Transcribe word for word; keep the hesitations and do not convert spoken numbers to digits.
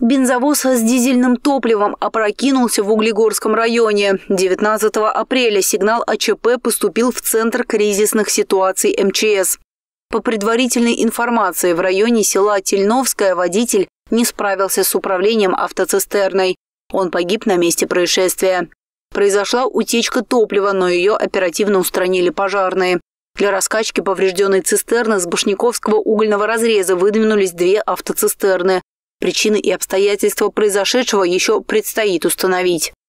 Бензовоз с дизельным топливом опрокинулся в Углегорском районе. девятнадцатого апреля сигнал о ЧП поступил в Центр кризисных ситуаций эм че эс. По предварительной информации, в районе села Тельновское водитель не справился с управлением автоцистерной. Он погиб на месте происшествия. Произошла утечка топлива, но ее оперативно устранили пожарные. Для раскачки поврежденной цистерны с Башняковского угольного разреза выдвинулись две автоцистерны. Причины и обстоятельства произошедшего еще предстоит установить.